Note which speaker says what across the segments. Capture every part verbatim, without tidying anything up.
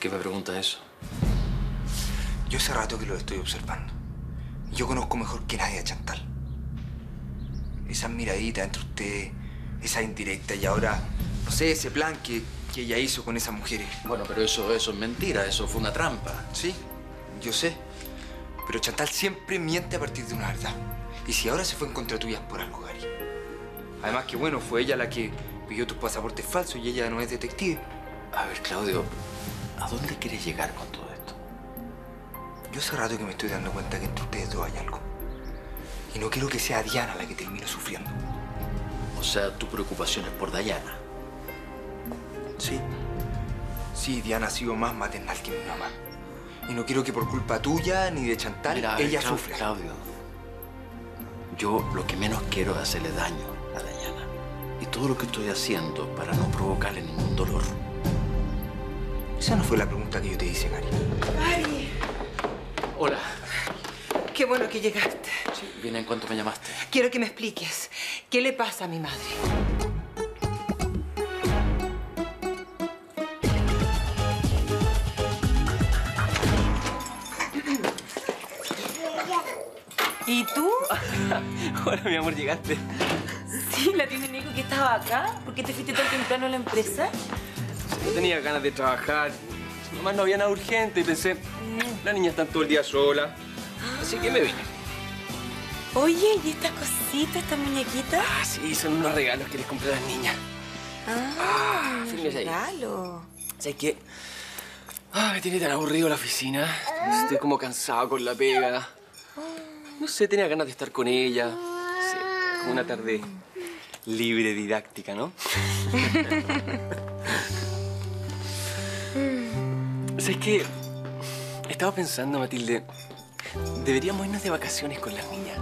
Speaker 1: qué me preguntas eso?
Speaker 2: Yo hace rato que lo estoy observando. Yo conozco mejor que nadie a Chantal. Esas miraditas entre ustedes, esa indirecta y ahora, no sé, ese plan que, que ella hizo con esas mujeres.
Speaker 1: Bueno, pero eso, eso es mentira, eso fue una trampa.
Speaker 2: Sí, yo sé. Pero Chantal siempre miente a partir de una verdad. Y si ahora se fue en contra tuya es por algo, Gary. Además que, bueno, fue ella la que pidió tus pasaportes falsos y ella no es detective.
Speaker 1: A ver, Claudio, ¿a dónde quieres llegar con todo esto?
Speaker 2: Yo hace rato que me estoy dando cuenta que entre ustedes dos hay algo. Y no quiero que sea Diana la que termine sufriendo.
Speaker 1: O sea, tu preocupación es por Dayana.
Speaker 2: Sí. Sí, Diana ha sido más maternal que mi mamá. Y no quiero que por culpa tuya ni de Chantal
Speaker 1: Mira,
Speaker 2: ella
Speaker 1: Cla-
Speaker 2: sufra.
Speaker 1: Claudio, yo lo que menos quiero es hacerle daño a Dayana. Y todo lo que estoy haciendo para no provocarle ningún dolor.
Speaker 2: Esa no fue la pregunta que yo te hice, Gary.
Speaker 3: Gary,
Speaker 1: Hola.
Speaker 3: qué bueno que llegaste.
Speaker 1: Sí, vine en cuanto me llamaste.
Speaker 3: Quiero que me expliques qué le pasa a mi madre. ¿Y tú?
Speaker 4: Hola, mi amor, ¿llegaste?
Speaker 5: Sí, la tía Nico que estaba acá. ¿Por qué te fuiste tan temprano a la empresa?
Speaker 4: Yo tenía ganas de trabajar. Nomás no había nada urgente y pensé, la niña está todo el día sola. Así que me vine.
Speaker 5: Oye, ¿y estas cositas, estas muñequitas?
Speaker 4: Ah, sí, son unos regalos que les compré a las niñas.
Speaker 5: Ah,
Speaker 4: Ah,
Speaker 5: un
Speaker 4: fíjate ahí.
Speaker 5: regalo.
Speaker 4: ¿Sabes qué? Ah, me tiene tan aburrido la oficina. Estoy como cansado con la pega. No sé, tenía ganas de estar con ella. Sí, como una tarde libre, didáctica, ¿no? ¿Sabes qué? Estaba pensando, Matilde, deberíamos irnos de vacaciones con las niñas.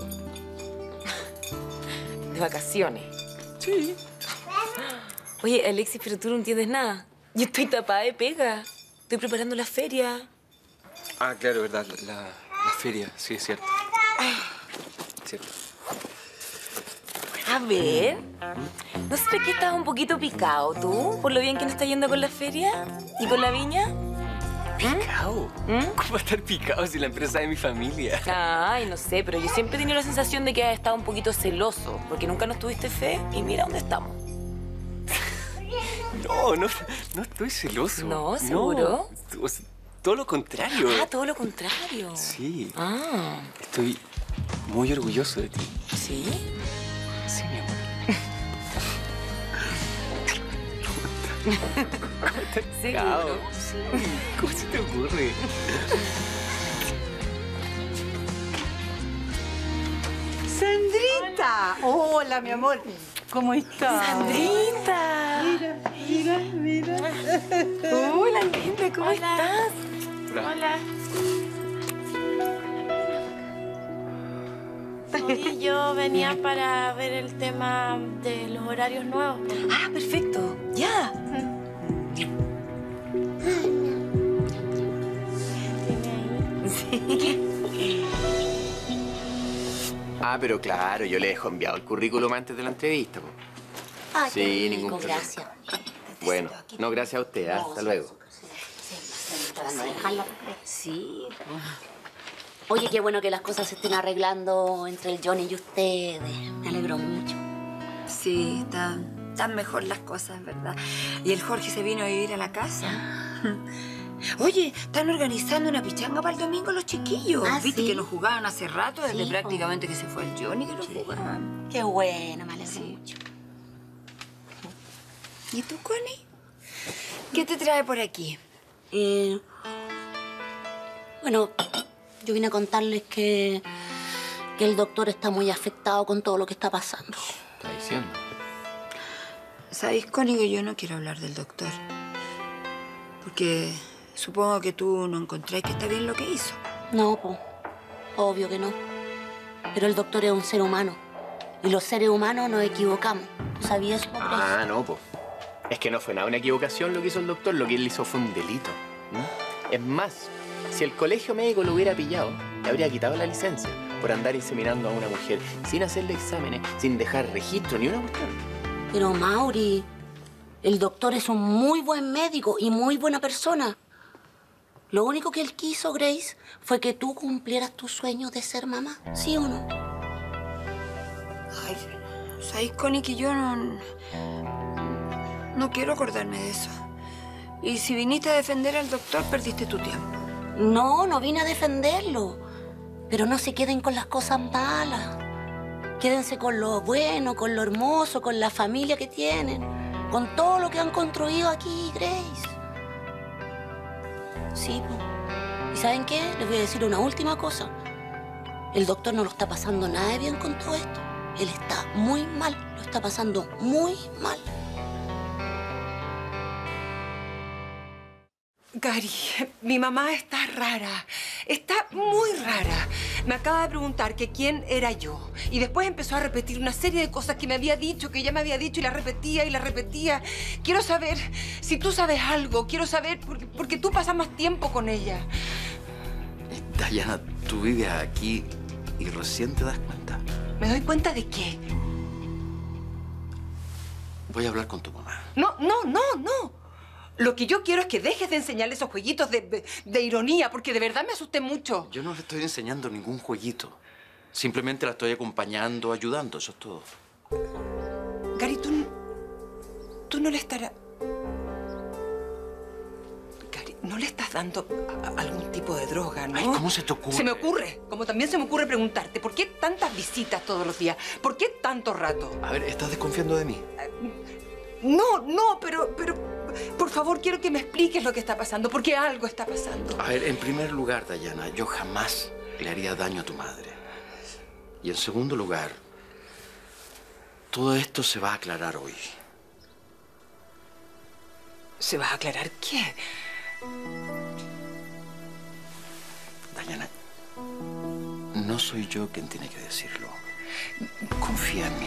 Speaker 5: De vacaciones.
Speaker 4: Sí.
Speaker 5: Oye, Alexis, pero tú no entiendes nada. Yo estoy tapada de pega. Estoy preparando la feria.
Speaker 4: Ah, claro, verdad, la, la, la feria, sí, es cierto. Cierto.
Speaker 5: A ver, ¿no será que estás un poquito picado tú por lo bien que nos está yendo con la feria y con la viña?
Speaker 4: ¿Picao?
Speaker 5: ¿Mm?
Speaker 4: ¿Cómo va a estar picado si la empresa es de mi familia?
Speaker 5: Ay, no sé, pero yo siempre he tenido la sensación de que has estado un poquito celoso porque nunca nos tuviste fe y mira dónde estamos.
Speaker 4: No, no, no estoy celoso.
Speaker 5: No, ¿seguro?
Speaker 4: No, o sea, todo lo contrario.
Speaker 5: Ah, todo lo contrario.
Speaker 4: Sí.
Speaker 5: Ah,
Speaker 4: Estoy muy orgulloso de ti.
Speaker 5: ¿sí?
Speaker 4: Sí, mi amor.
Speaker 5: ¿Seguro?
Speaker 4: Sí. ¿Cómo se te ocurre?
Speaker 3: ¡Sandrita! Hola, mi amor. ¿Cómo estás?
Speaker 5: ¡Sandrita!
Speaker 3: Mira, mira, mira.
Speaker 5: Hola, linda, ¿cómo estás?
Speaker 4: Hola.
Speaker 6: Oye, yo venía para ver el tema de los horarios nuevos.
Speaker 5: Ah, perfecto. Ya. Sí.
Speaker 7: Ah, pero claro, yo le dejo enviado el currículum antes de la entrevista. Po.
Speaker 8: Ay,
Speaker 7: Sí,
Speaker 8: qué rico,
Speaker 7: ningún problema.
Speaker 8: gracias.
Speaker 7: Bueno, no, gracias a usted. ¿Ah? Hasta luego.
Speaker 8: Para no dejarlo. Sí. Oye, qué bueno que las cosas se estén arreglando entre el Johnny y ustedes. Me alegro mucho.
Speaker 9: Sí, están, están mejor las cosas, ¿verdad? Y el Jorge se vino a vivir a la casa. Oye, están organizando una pichanga para el domingo los chiquillos.
Speaker 8: ¿Ah,
Speaker 9: Viste
Speaker 8: sí?
Speaker 9: que no jugaban hace rato, desde
Speaker 8: Sí,
Speaker 9: prácticamente que se fue el Johnny que no jugaban.
Speaker 8: Qué bueno, me alegro
Speaker 9: Sí.
Speaker 8: mucho.
Speaker 9: ¿Y tú, Connie? ¿Qué te trae por aquí?
Speaker 8: Eh, bueno, yo vine a contarles que, que el doctor está muy afectado con todo lo que está pasando.
Speaker 7: Está diciendo.
Speaker 9: ¿Sabéis, Connie, que yo no quiero hablar del doctor? Porque supongo que tú no encontráis que está bien lo que hizo.
Speaker 8: No, pues, obvio que no. Pero el doctor es un ser humano. Y los seres humanos nos equivocamos. ¿Tú sabías eso?
Speaker 7: Ah, no, pues. Es que no fue nada una equivocación lo que hizo el doctor. Lo que él hizo fue un delito. ¿Mm? Es más, si el colegio médico lo hubiera pillado, le habría quitado la licencia por andar inseminando a una mujer sin hacerle exámenes, sin dejar registro ni una cuestión.
Speaker 8: Pero, Mauri, el doctor es un muy buen médico y muy buena persona. Lo único que él quiso, Grace, fue que tú cumplieras tus sueños de ser mamá. ¿Sí o no?
Speaker 9: Ay, ¿sabes, Connie, que yo no... no quiero acordarme de eso? Y si viniste a defender al doctor, perdiste tu tiempo.
Speaker 8: No, no vine a defenderlo. Pero no se queden con las cosas malas. Quédense con lo bueno, con lo hermoso, con la familia que tienen. Con todo lo que han construido aquí, Grace. Sí, pues. ¿Y saben qué? Les voy a decir una última cosa. El doctor no lo está pasando nada de bien con todo esto. Él está muy mal. Lo está pasando muy mal.
Speaker 3: Gary, mi mamá está rara. Está muy rara. Me acaba de preguntar que quién era yo. Y después empezó a repetir una serie de cosas que me había dicho, que ella me había dicho, y las repetía y las repetía. Quiero saber si tú sabes algo. Quiero saber porque, porque tú pasas más tiempo con ella.
Speaker 1: Dayana, tú vives aquí y recién te das cuenta.
Speaker 3: ¿Me doy cuenta de qué?
Speaker 1: Voy a hablar con tu mamá.
Speaker 3: No, no, no, no. Lo que yo quiero es que dejes de enseñarle esos jueguitos de, de, de ironía, porque de verdad me asusté mucho.
Speaker 1: Yo no le estoy enseñando ningún jueguito. Simplemente la estoy acompañando, ayudando, eso es todo.
Speaker 3: Gary, tú... tú no le estarás... Gary, no le estás dando a- algún tipo de droga, ¿no?
Speaker 1: Ay, ¿cómo se te ocurre?
Speaker 3: Se me ocurre. Como también se me ocurre preguntarte, ¿por qué tantas visitas todos los días? ¿Por qué tanto rato?
Speaker 1: A ver, ¿estás desconfiando de mí?
Speaker 3: No, no, pero... pero... Por favor, quiero que me expliques lo que está pasando, porque algo está pasando.
Speaker 1: A ver, en primer lugar, Dayana, yo jamás le haría daño a tu madre. Y en segundo lugar, todo esto se va a aclarar hoy.
Speaker 3: ¿Se va a aclarar qué?
Speaker 1: Dayana, no soy yo quien tiene que decirlo. Confía en mí.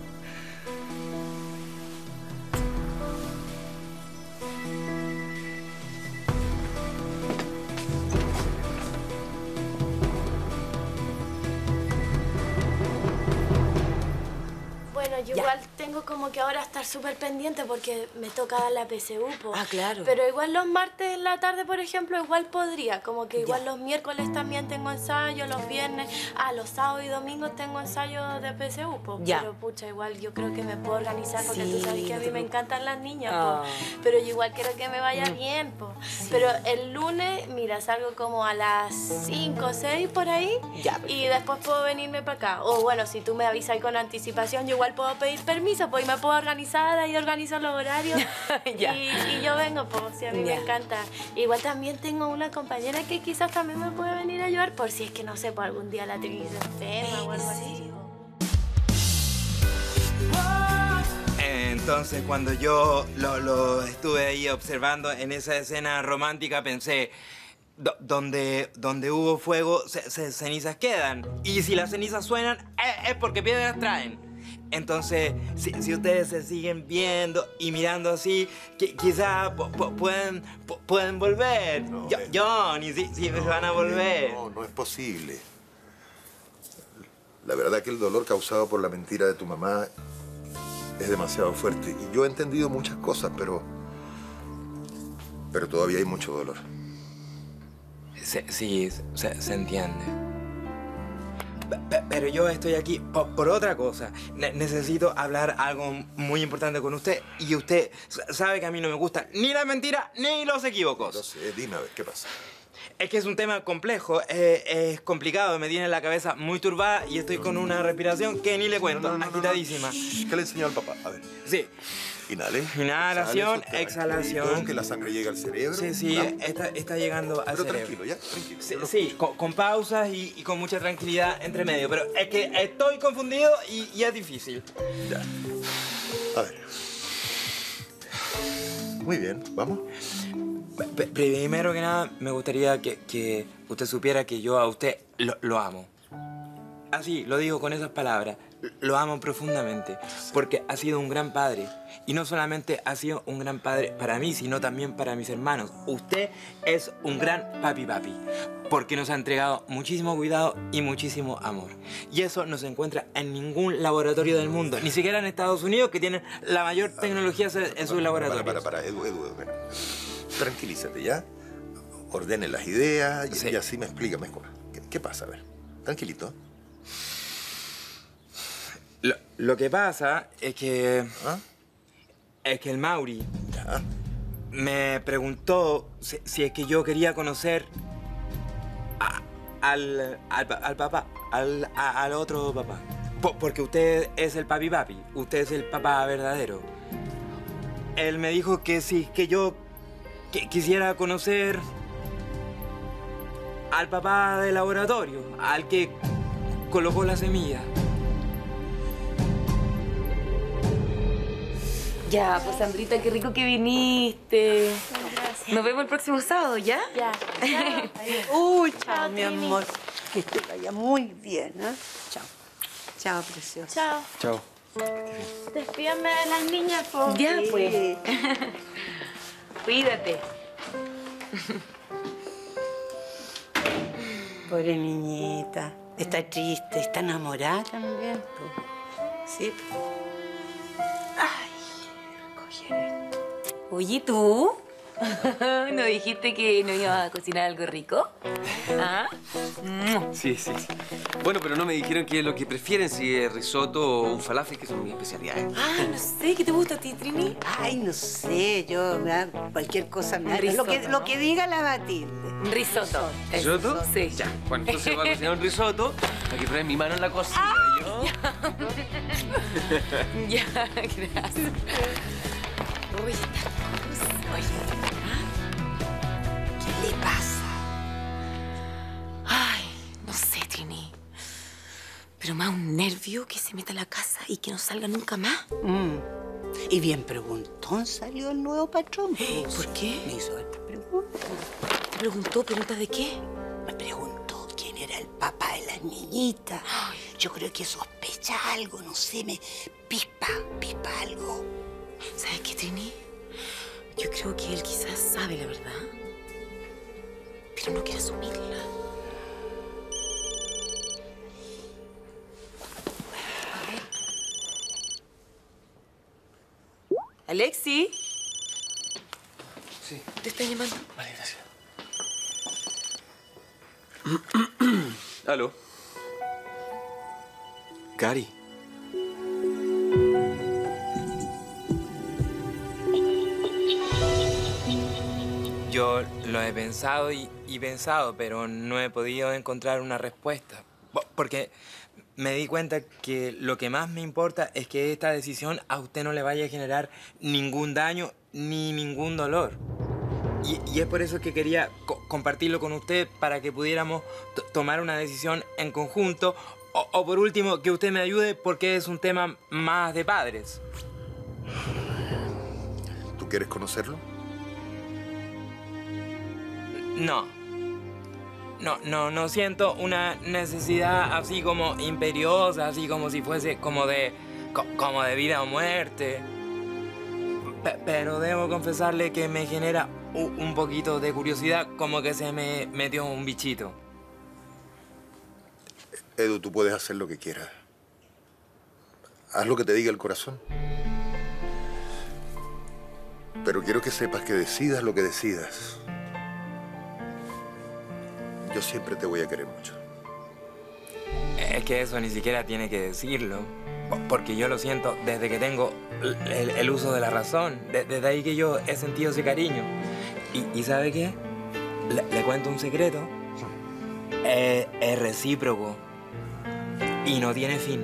Speaker 6: Bueno, yo igual tengo como que ahora estar súper pendiente porque me toca dar la P S U, po.
Speaker 5: Ah, claro.
Speaker 6: Pero igual los martes en la tarde, por ejemplo, igual podría. Como que igual los miércoles también tengo ensayo, los viernes, ah, los sábados y domingos tengo ensayo de P S U, po.
Speaker 5: Ya.
Speaker 6: Pero pucha, igual yo creo que me puedo organizar porque
Speaker 5: Sí,
Speaker 6: tú sabes que a
Speaker 5: no
Speaker 6: mí
Speaker 5: te
Speaker 6: me
Speaker 5: preocupes.
Speaker 6: encantan las niñas,
Speaker 5: Ah.
Speaker 6: po. Pero yo igual quiero que me vaya bien, po. Pero el lunes, mira, salgo como a las cinco o seis por ahí.
Speaker 5: Ya,
Speaker 6: y después puedo venirme para acá. O bueno, si tú me avisas con anticipación, yo igual puedo pedir permiso, pues y me puedo organizar, ahí organizo los horarios.
Speaker 5: Ya.
Speaker 6: Y, y yo vengo, pues, si a mí
Speaker 5: Ya.
Speaker 6: me encanta. Igual también tengo una compañera que quizás también me puede venir a ayudar por si es que, no sé, por algún día la Trini se enferma o algo así.
Speaker 2: Entonces, cuando yo lo, lo estuve ahí observando en esa escena romántica, pensé, do- donde, donde hubo fuego, ce- ce- cenizas quedan. Y si las cenizas suenan, es, es porque piedras traen. Entonces, si, si ustedes se siguen viendo y mirando así, qui- quizás pu- pu- pueden, pu- pueden volver.
Speaker 10: No,
Speaker 2: Yo-
Speaker 10: ven.
Speaker 2: Johnny, sí, sí, van a volver.
Speaker 10: No, no es posible. La verdad que el dolor causado por la mentira de tu mamá es demasiado fuerte. Y yo he entendido muchas cosas, pero... Pero todavía hay mucho dolor.
Speaker 2: Se- sí, se, se entiende. Pe- pe- Pero yo estoy aquí po- por otra cosa. Ne- necesito hablar algo muy importante con usted. Y usted s- sabe que a mí no me gusta ni la mentira ni los equívocos.
Speaker 10: Entonces, dime a ver, ¿qué pasa?
Speaker 2: Es que es un tema complejo, eh, es complicado, me tiene la cabeza muy turbada y estoy con una respiración que ni le cuento, agitadísima.
Speaker 10: ¿Qué le enseñó al papá? A ver.
Speaker 2: Sí.
Speaker 10: Inhale.
Speaker 2: Inhalación,
Speaker 10: Exhale,
Speaker 2: exhalación.
Speaker 10: tranquilito, que la sangre llegue al cerebro.
Speaker 2: Sí, sí,
Speaker 10: Vamos.
Speaker 2: está, está llegando al
Speaker 10: Pero
Speaker 2: cerebro.
Speaker 10: tranquilo, ¿ya? Tranquilo.
Speaker 2: Sí,
Speaker 10: yo lo
Speaker 2: sí,
Speaker 10: escucho.
Speaker 2: con, con pausas y, y con mucha tranquilidad entre medio. Pero es que estoy confundido y, y es difícil.
Speaker 10: Ya. A ver. Muy bien, vamos.
Speaker 2: P- primero que nada, me gustaría que, que usted supiera que yo a usted lo, lo amo. Así, lo digo con esas palabras. Lo amo profundamente, porque ha sido un gran padre. Y no solamente ha sido un gran padre para mí, sino también para mis hermanos. Usted es un gran papi papi, porque nos ha entregado muchísimo cuidado y muchísimo amor. Y eso no se encuentra en ningún laboratorio del mundo, ni siquiera en Estados Unidos, que tienen la mayor tecnología en sus laboratorios.
Speaker 10: Para, para, para, Edu, Edu, Edu, ven. Tranquilízate, ¿ya? ordene las ideas y,
Speaker 2: Sí.
Speaker 10: y así me explica mejor. ¿Qué, qué pasa? A ver, tranquilito.
Speaker 2: Lo, lo que pasa es que...
Speaker 10: ¿Ah?
Speaker 2: Es que el Mauri
Speaker 10: Ya.
Speaker 2: me preguntó si, si es que yo quería conocer a- al, al, pa- al papá, al, a- al otro papá. Po- porque usted es el papi papi, usted es el papá verdadero. Él me dijo que si que yo que quisiera conocer al papá del laboratorio, al que colocó la semilla.
Speaker 5: Ya, pues Sandrita, qué rico que viniste. Nos vemos el próximo sábado, ¿ya?
Speaker 6: Ya.
Speaker 11: Uy, chao,
Speaker 6: Chao,
Speaker 11: mi
Speaker 6: Trini.
Speaker 11: amor. Que te vaya muy bien, ¿eh? Chao. Chao, preciosa.
Speaker 6: Chao.
Speaker 4: Chao.
Speaker 6: Despídame de las niñas, por
Speaker 5: Ya, pues. Cuídate.
Speaker 11: Pobre niñita. Está triste, está enamorada también. po. Sí. po.
Speaker 5: Oye, ¿tú? ¿No dijiste que no ibas a cocinar algo rico? ¿Ah?
Speaker 4: Sí, sí. Bueno, pero no me dijeron qué es lo que prefieren, si es risotto o un falafel, que son mis especialidades.
Speaker 5: Ay, no sé, ¿qué te gusta a ti, Trini?
Speaker 11: Ay, no sé, yo me da cualquier cosa me da. Lo
Speaker 5: Risotto,
Speaker 11: que,
Speaker 5: ¿no?
Speaker 11: lo que diga la Matilde.
Speaker 5: Un risotto.
Speaker 4: ¿Risotto?
Speaker 5: Sí.
Speaker 4: Ya. Bueno, entonces voy a cocinar un risotto. Aquí pruebe mi mano en la cocina. ¿yo?
Speaker 5: Ya, gracias. Uy, está cosa. Oye, ¿qué le pasa? Ay, no sé, Trini. Pero me da un nervio que se meta a la casa y que no salga nunca más.
Speaker 11: Mm. Y bien preguntón salió el nuevo patrón. pues.
Speaker 5: ¿Por qué?
Speaker 11: Me hizo esta pregunta.
Speaker 5: ¿Te preguntó? ¿Preguntas de qué?
Speaker 11: Me preguntó quién era el papá de las niñitas. Yo creo que sospecha algo, no sé, me pispa, pispa algo.
Speaker 5: ¿Sabes qué, Trini? Yo creo que él quizás sabe la verdad, pero no quiere asumirla. Alexi.
Speaker 4: Sí.
Speaker 5: ¿Te están llamando?
Speaker 4: Vale, gracias. Aló. Cari.
Speaker 2: Yo lo he pensado y, y pensado, pero no he podido encontrar una respuesta. Bo- Porque me di cuenta que lo que más me importa es que esta decisión a usted no le vaya a generar ningún daño ni ningún dolor. Y, y es por eso que quería co- compartirlo con usted para que pudiéramos to- tomar una decisión en conjunto. O, o por último, que usted me ayude porque es un tema más de padres.
Speaker 10: ¿Tú quieres conocerlo?
Speaker 2: No. No, no, no siento una necesidad así como imperiosa, así como si fuese como de, co- como de vida o muerte. Pe- pero debo confesarle que me genera u- un poquito de curiosidad, como que se me metió un bichito.
Speaker 10: Edu, tú puedes hacer lo que quieras. Haz lo que te diga el corazón. Pero quiero que sepas que decidas lo que decidas. Yo siempre te voy a querer mucho.
Speaker 2: Es que eso ni siquiera tiene que decirlo, po- porque yo lo siento desde que tengo el, el- el uso de la razón. De- desde ahí que yo he sentido ese cariño. ¿Y, y sabe qué? Le, le cuento un secreto. Eh, es recíproco y no tiene fin.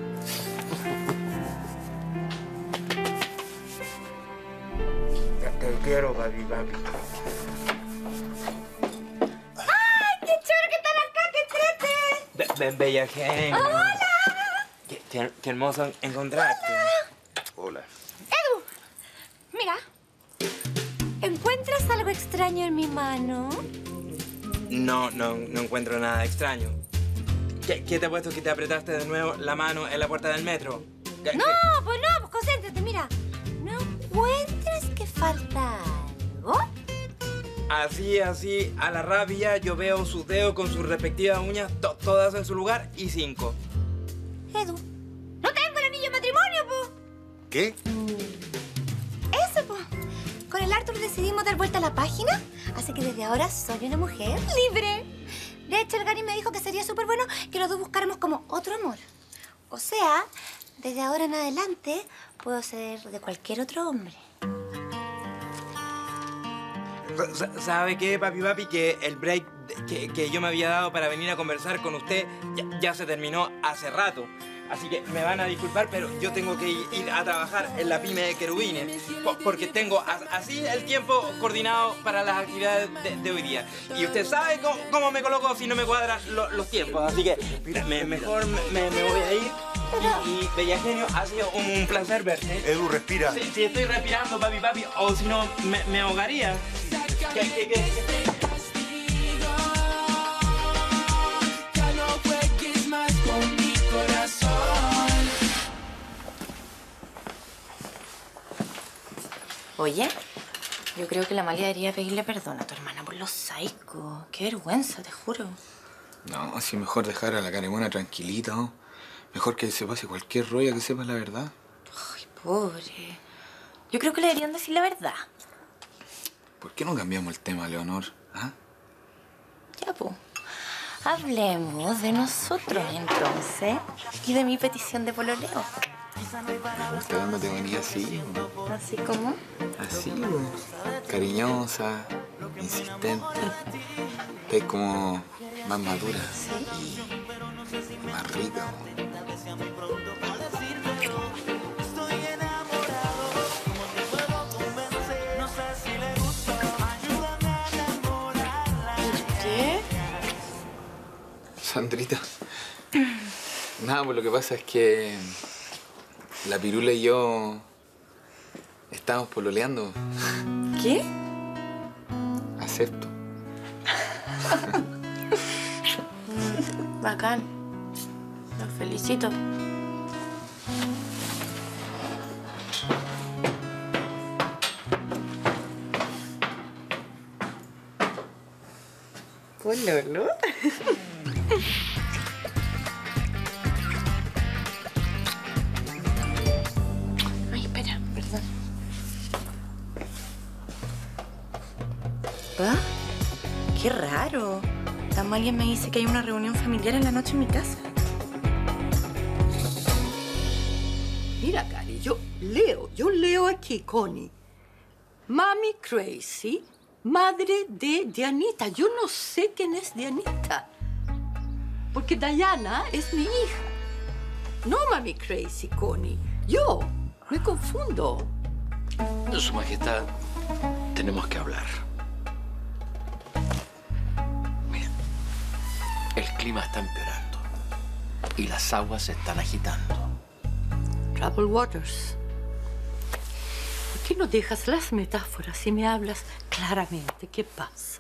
Speaker 2: Te, te quiero, papi, papi. Ven, ven, bella gente. ¡Hola! Qué, qué- qué hermoso encontrarte.
Speaker 10: Hola.
Speaker 12: Mira, ¿encuentras algo extraño en mi mano?
Speaker 2: No, no, no encuentro nada extraño. ¿Qué, qué te ha puesto que te apretaste de nuevo la mano en la puerta del metro? ¿Qué-
Speaker 12: No, pues no, pues concéntrate, mira. ¿No encuentras que falta algo?
Speaker 2: Así, así, a la rabia, yo veo sus dedos con sus respectivas uñas, to- todas en su lugar y cinco.
Speaker 12: Edu, no tengo el anillo de matrimonio, po.
Speaker 10: ¿Qué?
Speaker 12: Eso, po. Con el el Arthur decidimos dar vuelta a la página, así que desde ahora soy una mujer libre. De hecho, el Gary me dijo que sería súper bueno que los dos buscáramos como otro amor. O sea, desde ahora en adelante puedo ser de cualquier otro hombre.
Speaker 13: ¿Sabe qué, papi, papi? Que el break que, que yo me había dado para venir a conversar con usted ya, ya se terminó hace rato. Así que me van a disculpar, pero yo tengo que ir a trabajar en la pyme de querubines porque tengo así el tiempo coordinado para las actividades de, de hoy día. Y usted sabe cómo, cómo me coloco si no me cuadran lo, los tiempos. Así que me, mejor me, me voy a ir. Y, y Bella Genio, ha sido un placer verte.
Speaker 10: Edu, respira.
Speaker 13: Sí, sí, estoy respirando, papi, papi, o si no, me, me ahogaría. ¿Qué, qué, qué?
Speaker 5: Oye, yo creo que la Amalia debería pedirle perdón a tu hermana por los psychos. Qué vergüenza, te juro.
Speaker 2: No, si mejor dejar a la Caremona tranquilita, ¿no? Mejor que se pase cualquier rollo que sepa la verdad.
Speaker 5: Ay, pobre. Yo creo que le deberían decir la verdad.
Speaker 2: ¿Por qué no cambiamos el tema, Leonor? ¿Ah?
Speaker 5: Ya, pues. Hablemos de nosotros, entonces, y de mi petición de pololeo.
Speaker 2: Me gusta cuando te venía así, ¿no?
Speaker 5: ¿Así como?
Speaker 2: Así, ¿no? Cariñosa, insistente. Es como más madura.
Speaker 5: Sí.
Speaker 2: Y más rica, ¿no?
Speaker 6: ¿Qué?
Speaker 2: Sandrita. Nada, pues lo que pasa es que la Pirula y yo estamos pololeando.
Speaker 5: ¿Qué?
Speaker 2: Acepto.
Speaker 6: Bacán. Los felicito.
Speaker 5: ¿Pololo?
Speaker 6: Ay, espera, perdón.
Speaker 5: ¿Pa? Qué raro. Amalia me dice que hay una reunión familiar en la noche en mi casa.
Speaker 11: Mira, Cari, yo leo, yo leo aquí, Connie. Mami Crazy, madre de Dianita. Yo no sé quién es Dianita. Porque Diana es mi hija. No Mami Crazy, Connie. Yo me confundo.
Speaker 1: Su Majestad, tenemos que hablar. Mira, el clima está empeorando y las aguas se están agitando.
Speaker 11: Trouble Waters. ¿Por qué no dejas las metáforas y me hablas claramente? ¿Qué pasa?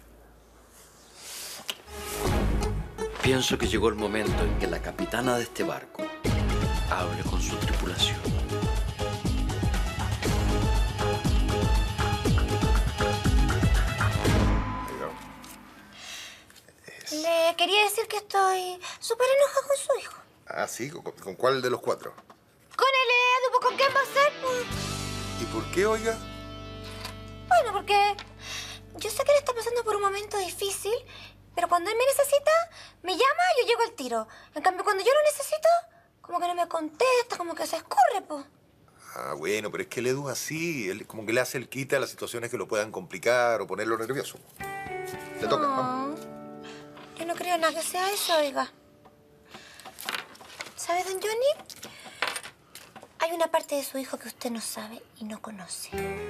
Speaker 1: Pienso que llegó el momento en que la capitana de este barco hable con su tripulación.
Speaker 12: Le quería decir que estoy súper enojada con su hijo.
Speaker 10: Ah, sí. ¿Con, con cuál de los cuatro?
Speaker 12: Con el Edu, pues, ¿con quién va a ser? Pues?
Speaker 10: ¿Y por qué, oiga?
Speaker 12: Bueno, porque yo sé que él está pasando por un momento difícil, pero cuando él me necesita, me llama y yo llego al tiro. En cambio, cuando yo lo necesito, como que no me contesta, como que se escurre, pues.
Speaker 10: Ah, bueno, pero es que el Edu es así. Él como que le hace el quite a las situaciones que lo puedan complicar o ponerlo nervioso. Te toca,
Speaker 12: No,
Speaker 10: vamos.
Speaker 12: yo no creo nada que sea eso, oiga. ¿Sabe, don Johnny? Hay una parte de su hijo que usted no sabe y no conoce.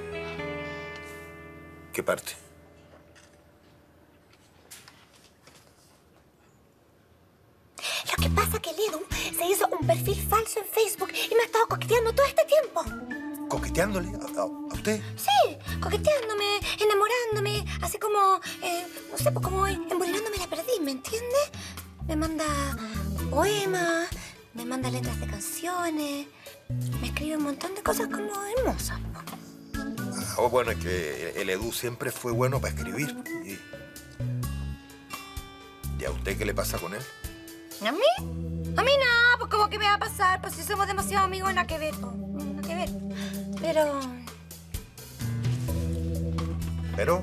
Speaker 10: ¿Qué parte?
Speaker 12: Lo que pasa es que el Edu se hizo un perfil falso en Facebook y me ha estado coqueteando todo este tiempo.
Speaker 10: ¿Coqueteándole a, a- a usted?
Speaker 12: Sí, coqueteándome, enamorándome, así como, eh, no sé, pues como embolinándome la perdiz, ¿me entiende? Me manda poemas, me manda letras de canciones, me escribe un montón de cosas como hermosas.
Speaker 10: Ah, bueno, es que el Edu siempre fue bueno para escribir. ¿Y, ¿Y a usted qué le pasa con él?
Speaker 12: ¿A mí? A mí no, pues como que me va a pasar, pues si somos demasiado amigos, nada que ver, pues, nada que ver. Pero
Speaker 10: Pero...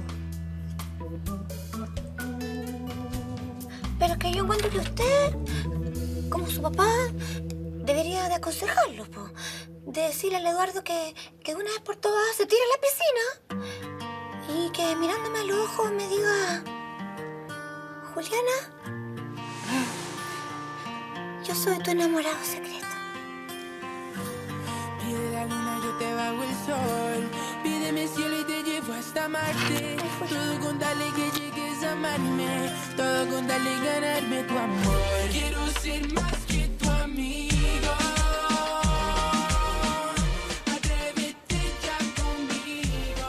Speaker 12: Pero es que yo encuentro que usted, como su papá, debería de aconsejarlo, po. De decirle al Eduardo que, que una vez por todas se tire a la piscina y que mirándome a los ojos me diga: Juliana, yo soy tu enamorado secreto.
Speaker 14: Pide la luna, yo te bajo el sol. Pídeme cielo y te llevo hasta Marte. Todo con darle que llegues a amarme. Todo con darle ganarme tu amor. Quiero ser más que tu amigo. Atrévete ya conmigo.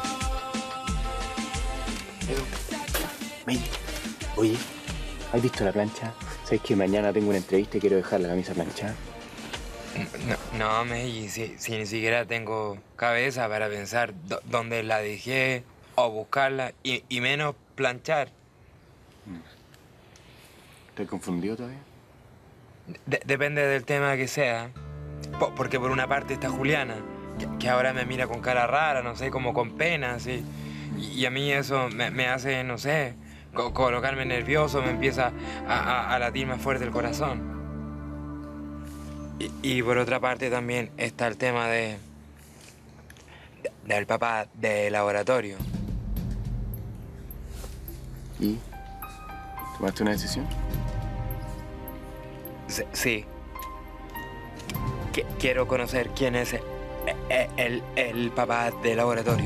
Speaker 7: May, oye, ¿has visto la plancha? ¿Sabes que mañana tengo una entrevista y quiero dejar la camisa planchada?
Speaker 13: No, no, Meji, si, si ni siquiera tengo cabeza para pensar dónde la dejé o buscarla y, y menos planchar.
Speaker 7: ¿Estás confundido todavía?
Speaker 13: De- depende del tema que sea. Po- porque por una parte está Juliana, que, que ahora me mira con cara rara, no sé, como con pena, así. Y, y a mí eso me, me hace, no sé, co- colocarme nervioso, me empieza a, a- a latir más fuerte el corazón. Y, y por otra parte también está el tema de... de- del papá del laboratorio.
Speaker 7: ¿Y? ¿Tomaste una decisión?
Speaker 13: Sí. sí. Qu- quiero conocer quién es el, el, el papá del laboratorio.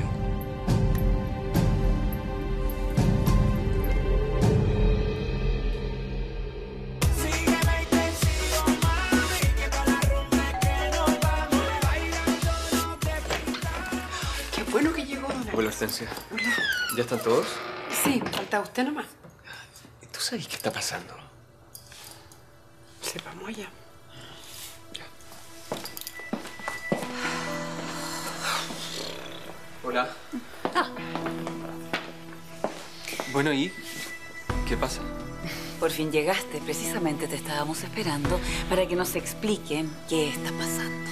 Speaker 15: Qué bueno que llegó, don
Speaker 4: Hola, Hortensia. ¿Ya están todos?
Speaker 15: Sí, falta usted nomás.
Speaker 4: ¿Tú sabes qué está pasando?
Speaker 15: Sepamos allá.
Speaker 4: Hola. Bueno, ¿y qué pasa?
Speaker 16: Por fin llegaste. Precisamente te estábamos esperando para que nos expliquen qué está pasando.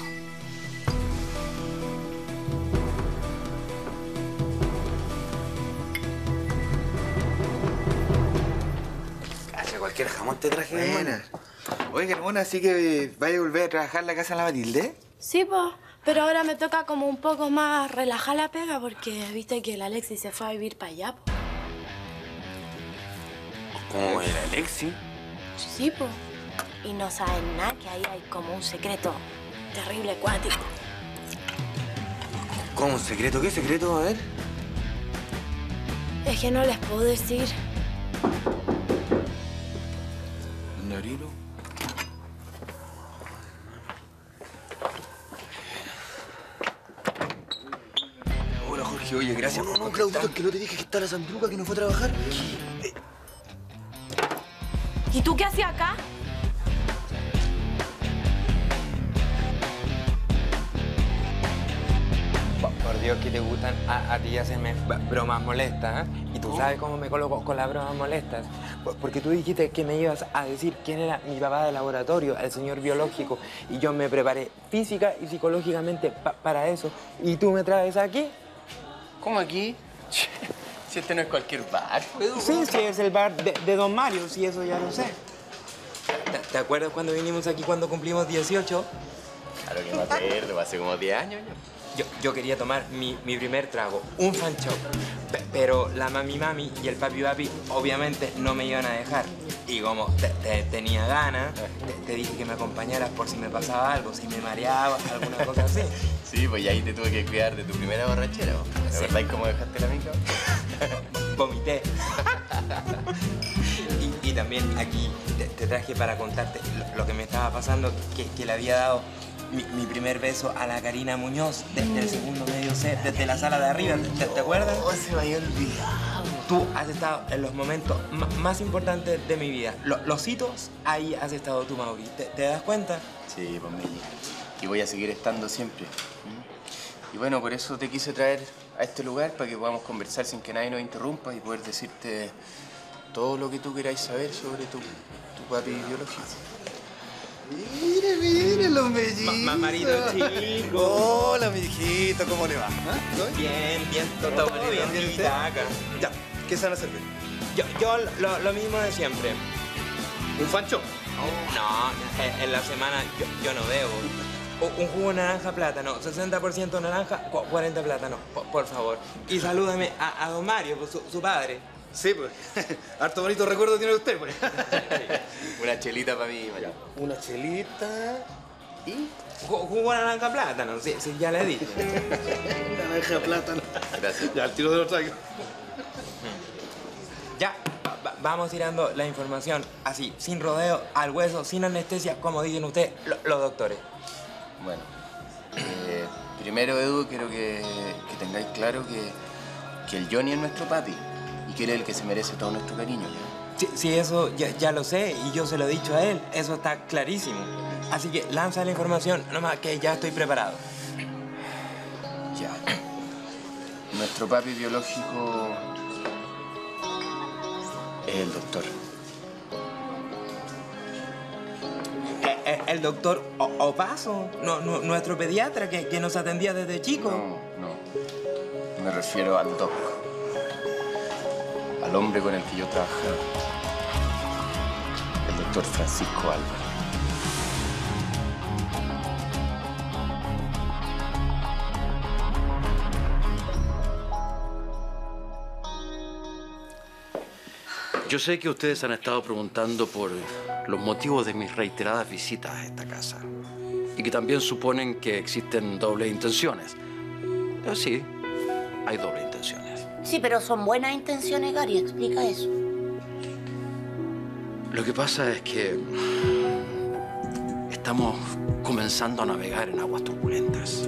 Speaker 2: Cacha, cualquier jamón te traje, hermana. Oiga, hermana, ¿así que vaya a volver a trabajar en la casa de la Matilde?
Speaker 6: Sí, pues. Pero ahora me toca como un poco más relajar la pega porque viste que el Alexis se fue a vivir para allá, po.
Speaker 2: ¿Cómo el Alexi?
Speaker 6: Sí, pues. Y no saben nada que ahí hay como un secreto terrible cuático.
Speaker 2: ¿Cómo un secreto? ¿Qué secreto? A ver.
Speaker 6: Es que no les puedo decir.
Speaker 2: Narilo. Hola, Jorge. Oye, gracias por
Speaker 1: No, Claudito, que no te dije que está la Sandruca que no fue a trabajar.
Speaker 6: ¿Y tú qué hacías acá?
Speaker 13: Por Dios que te gustan a, a ti hacerme b- bromas molestas, ¿eh? Y tú sabes cómo me coloco con las bromas molestas. Por- Porque tú dijiste que me ibas a decir quién era mi papá de laboratorio, el señor biológico, y yo me preparé física y psicológicamente pa- para eso. ¿Y tú me traes aquí?
Speaker 7: ¿Cómo aquí? Si este no es cualquier bar, Edu.
Speaker 13: Sí, sí, es el bar de, de Don Mario, sí, eso ya lo sé. ¿Te, te acuerdas cuando vinimos aquí cuando cumplimos dieciocho?
Speaker 7: Claro que me acuerdo, hace como diez años ya.
Speaker 13: Yo, yo quería tomar mi, mi primer trago, un fan shop. Pe- pero la mami mami y el papi papi obviamente no me iban a dejar. Y como te, te- tenía ganas, te, te dije que me acompañaras por si me pasaba algo, si me mareaba, alguna cosa así.
Speaker 7: Sí, pues ya ahí te tuve que cuidar de tu primera borrachera. ¿La
Speaker 13: Sí.
Speaker 7: verdad cómo dejaste la mica?
Speaker 13: Vomité. y, y también aquí te, te traje para contarte lo, lo que me estaba pasando, que, que le había dado mi, mi primer beso a la Karina Muñoz desde el segundo medio C, desde la sala de arriba. ¿Te, te acuerdas?
Speaker 7: Oh, se me había olvidado.
Speaker 13: Tú has estado en los momentos ma- más importantes de mi vida. Lo- los hitos, ahí has estado tú, Mauri. ¿Te, te das cuenta?
Speaker 7: Sí, pues Meñi. Y voy a seguir estando siempre. ¿Mm? Y bueno, por eso te quise traer a este lugar, para que podamos conversar sin que nadie nos interrumpa y poder decirte todo lo que tú queráis saber sobre tu, tu papi biológico.
Speaker 17: Mire, mire, los mellizos.
Speaker 13: Ma Marito chico.
Speaker 17: Hola, mi hijito, ¿cómo le va? ¿Ah?
Speaker 13: Bien, bien, todo,
Speaker 17: ¿Todo
Speaker 13: todo
Speaker 17: bien,
Speaker 13: bien,
Speaker 17: bien,
Speaker 13: acá.
Speaker 17: Ya, ¿qué se van a servir?
Speaker 13: Yo, yo lo, lo mismo de siempre.
Speaker 17: ¿Un fancho?
Speaker 13: No, en, en la semana yo, yo no bebo. Un jugo naranja plátano, sesenta por ciento naranja, cuarenta plátano, por, por favor. Y salúdame a, a don Mario, su, su padre.
Speaker 17: Sí, pues. Harto bonito recuerdo tiene usted, pues.
Speaker 7: Una chelita para mí, Mario.
Speaker 17: Una chelita y...
Speaker 13: Jugo naranja plátano, sí, sí, ya le dije.
Speaker 17: Naranja plátano.
Speaker 7: Gracias.
Speaker 17: Ya, al tiro de los traigo.
Speaker 13: Ya, va, vamos tirando la información así, sin rodeo, al hueso, sin anestesia, como dicen ustedes, lo, los doctores.
Speaker 7: Bueno, eh, primero, Edu, quiero que, que tengáis claro que, que el Johnny es nuestro papi y que él es el que se merece todo nuestro cariño, ¿ya?
Speaker 13: Sí, sí, eso ya, ya lo sé y yo se lo he dicho a él, eso está clarísimo. Así que lanza la información, nomás que ya estoy preparado.
Speaker 7: Ya. Nuestro papi biológico es el doctor.
Speaker 13: El, el doctor Opaso, no, no, nuestro pediatra que, que nos atendía desde chico.
Speaker 7: No, no. Me refiero al doc. Al hombre con el que yo trabajaba. El doctor Francisco Álvarez.
Speaker 1: Yo sé que ustedes han estado preguntando por los motivos de mis reiteradas visitas a esta casa y que también suponen que existen dobles intenciones. Pero sí, hay dobles intenciones.
Speaker 8: Sí, pero son buenas intenciones, Gary. Explica eso.
Speaker 1: Lo que pasa es que estamos comenzando a navegar en aguas turbulentas.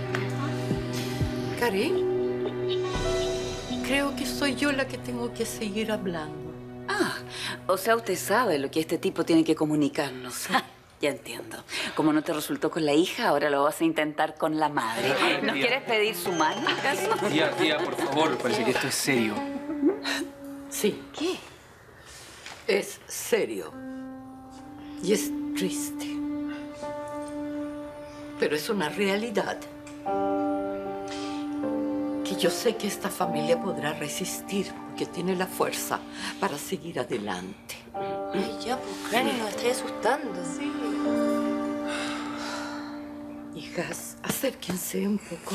Speaker 11: Gary, creo que soy yo la que tengo que seguir hablando.
Speaker 16: Ah, o sea, usted sabe lo que este tipo tiene que comunicarnos. Ya entiendo. Como no te resultó con la hija, ahora lo vas a intentar con la madre. ¿No quieres pedir su mano, acaso?
Speaker 4: Tía, tía, por favor, parece que esto es serio.
Speaker 11: Sí.
Speaker 16: ¿Qué?
Speaker 11: Es serio. Y es triste. Pero es una realidad. Que yo sé que esta familia podrá resistir porque tiene la fuerza para seguir adelante.
Speaker 9: Ay, ya, pues, Granny, nos está asustando. Sí.
Speaker 11: Hijas, acérquense un poco.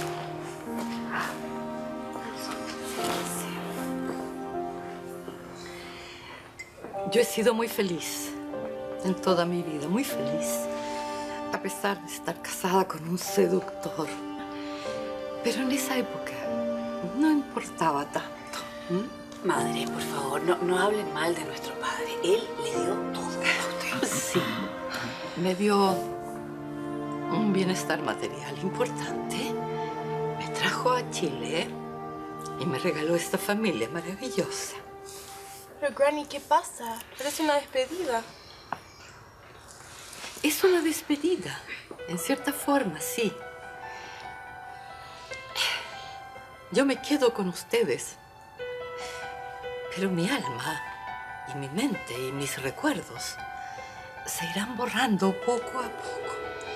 Speaker 11: Yo he sido muy feliz en toda mi vida, muy feliz, a pesar de estar casada con un seductor. Pero en esa época no importaba tanto.
Speaker 16: ¿Mm? Madre, por favor, no, no hablen mal de nuestro padre. Él le dio todo a usted.
Speaker 11: Sí, me dio un bienestar material importante. Me trajo a Chile y me regaló esta familia maravillosa.
Speaker 6: Pero, Granny, ¿qué pasa? Parece una despedida.
Speaker 11: Es una despedida, en cierta forma, sí. Yo me quedo con ustedes, pero mi alma y mi mente y mis recuerdos se irán borrando poco a poco.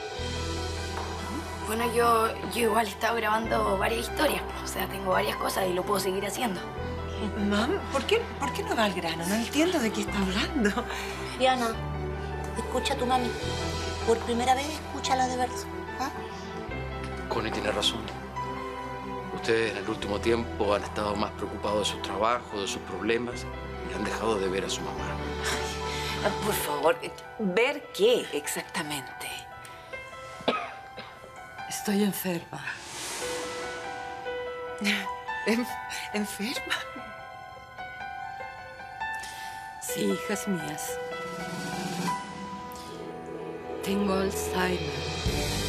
Speaker 12: Bueno, yo, yo igual he estado grabando varias historias, o sea, tengo varias cosas y lo puedo seguir haciendo.
Speaker 3: Mam, ¿por qué, ¿por qué no va al grano? No entiendo de qué está hablando.
Speaker 8: Diana, escucha a tu mami. Por primera vez, escúchala de verdad. ¿Ah?
Speaker 1: Connie tiene razón. Ustedes en el último tiempo han estado más preocupados de su trabajo, de sus problemas, y han dejado de ver a su mamá.
Speaker 16: Ay, por favor, ¿ver qué exactamente?
Speaker 11: Estoy enferma.
Speaker 3: ¿En- ¿Enferma?
Speaker 11: Sí, hijas mías. Tengo Alzheimer.